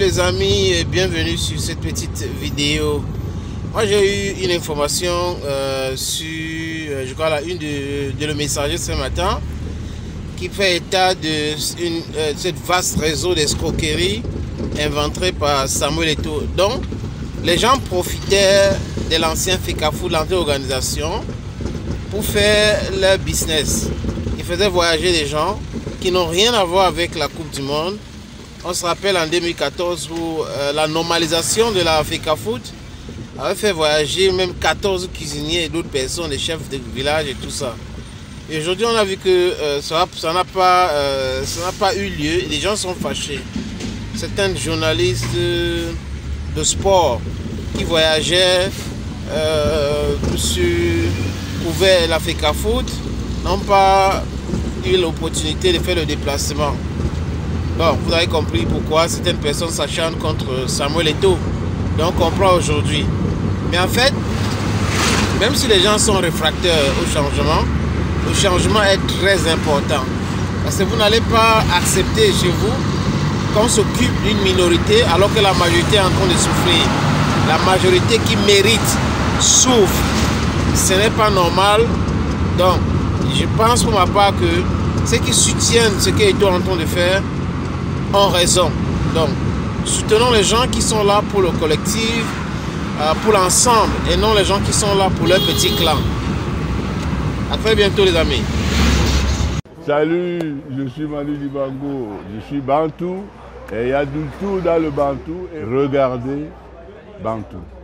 les amis et bienvenue sur cette petite vidéo. Moi j'ai eu une information sur, je crois la une de Le Messager ce matin, qui fait état de cette vaste réseau d'escroquerie inventé par Samuel Eto'o. Donc les gens profitaient de l'ancien FECAFOOT, l'ancienne organisation, pour faire leur business. Ils faisaient voyager des gens qui n'ont rien à voir avec la Coupe du Monde. On se rappelle en 2014 où la normalisation de la FECAFOOT avait fait voyager même 14 cuisiniers et d'autres personnes, des chefs de village et tout ça. Et aujourd'hui on a vu que ça n'a pas eu lieu et les gens sont fâchés. Certains journalistes de sport qui voyageaient couvert la FECAFOOT n'ont pas eu l'opportunité de faire le déplacement. Bon, vous avez compris pourquoi certaines personnes s'acharnent contre Samuel Eto'o. Donc on comprend aujourd'hui. Mais en fait, même si les gens sont réfractaires au changement, le changement est très important. Parce que vous n'allez pas accepter chez vous qu'on s'occupe d'une minorité alors que la majorité est en train de souffrir. La majorité qui mérite souffre. Ce n'est pas normal. Donc, je pense pour ma part que ceux qui soutiennent ce qu'Eto'o est en train de faire ont raison. Donc, soutenons les gens qui sont là pour le collectif, pour l'ensemble, et non les gens qui sont là pour leur petit clan. À très bientôt les amis. Salut, je suis Manu Dibango, je suis Bantou, et il y a du tout dans le Bantou, et regardez Bantou.